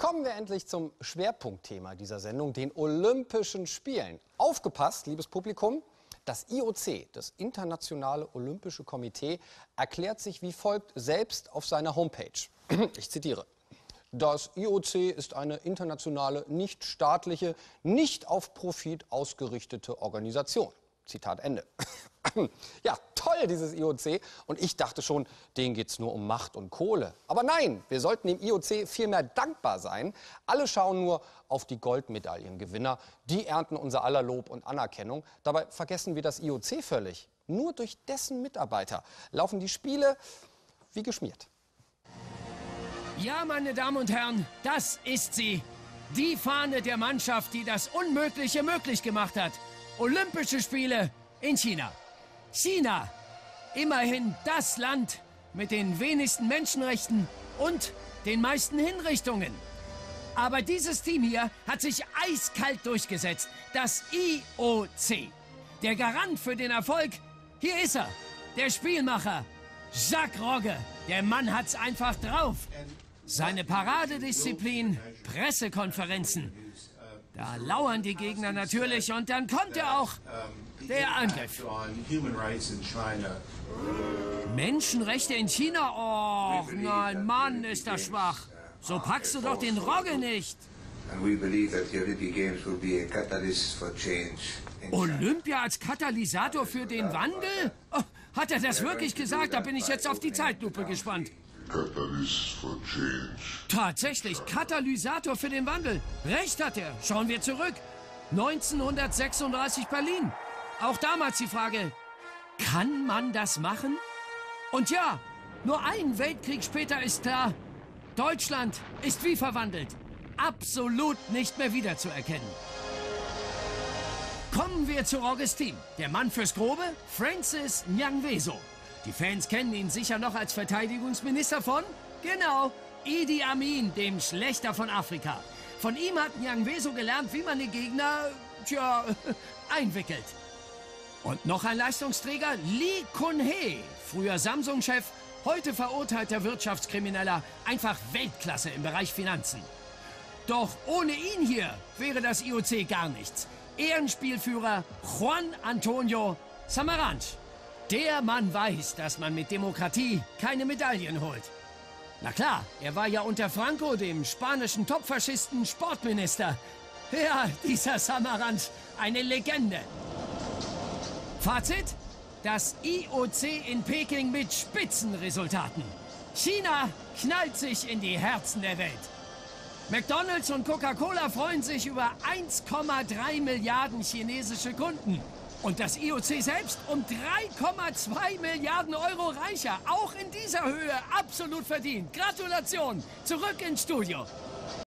kommen wir endlich zum Schwerpunktthema dieser Sendung, den Olympischen Spielen. Aufgepasst, liebes Publikum, das IOC, das Internationale Olympische Komitee, erklärt sich wie folgt selbst auf seiner Homepage. Ich zitiere. Das IOC ist eine internationale, nichtstaatliche, nicht auf Profit ausgerichtete Organisation. Zitat Ende. Ja, toll, dieses IOC. Und ich dachte schon, denen geht's nur um Macht und Kohle. Aber nein, wir sollten dem IOC vielmehr dankbar sein. Alle schauen nur auf die Goldmedaillengewinner. Die ernten unser aller Lob und Anerkennung. Dabei vergessen wir das IOC völlig. Nur durch dessen Mitarbeiter laufen die Spiele wie geschmiert. Ja, meine Damen und Herren, das ist sie. Die Fahne der Mannschaft, die das Unmögliche möglich gemacht hat. Olympische Spiele in China. China, immerhin das Land mit den wenigsten Menschenrechten und den meisten Hinrichtungen. Aber dieses Team hier hat sich eiskalt durchgesetzt. Das IOC. Der Garant für den Erfolg, hier ist er. Der Spielmacher, Jacques Rogge. Der Mann hat's einfach drauf. Seine Paradedisziplin, Pressekonferenzen. Da lauern die Gegner natürlich und dann kommt ja auch der Angriff. Menschenrechte in China? Och nein, Mann, ist das schwach. So packst du doch den Rogge nicht. Olympia als Katalysator für den Wandel? Oh, hat er das wirklich gesagt? Da bin ich jetzt auf die Zeitlupe gespannt. Catalyst for Change. Tatsächlich, Katalysator für den Wandel. Recht hat er. Schauen wir zurück. 1936 Berlin. Auch damals die Frage, kann man das machen? Und ja, nur ein Weltkrieg später ist klar, Deutschland ist wie verwandelt. Absolut nicht mehr wiederzuerkennen. Kommen wir zu Rogges Team. Der Mann fürs Grobe, Francis Nyangweso. Die Fans kennen ihn sicher noch als Verteidigungsminister von, genau, Idi Amin, dem Schlächter von Afrika. Von ihm hat Nyangweso gelernt, wie man den Gegner, einwickelt. Und noch ein Leistungsträger, Lee Kun-hee, früher Samsung-Chef, heute verurteilter Wirtschaftskrimineller, einfach Weltklasse im Bereich Finanzen. Doch ohne ihn hier wäre das IOC gar nichts. Ehrenspielführer Juan Antonio Samaranch. Der Mann weiß, dass man mit Demokratie keine Medaillen holt. Na klar, er war ja unter Franco, dem spanischen Topfaschisten, Sportminister. Ja, dieser Samaranch, eine Legende. Fazit? Das IOC in Peking mit Spitzenresultaten. China knallt sich in die Herzen der Welt. McDonald's und Coca-Cola freuen sich über 1,3 Milliarden chinesische Kunden. Und das IOC selbst um 3,2 Milliarden Euro reicher. Auch in dieser Höhe absolut verdient. Gratulation. Zurück ins Studio.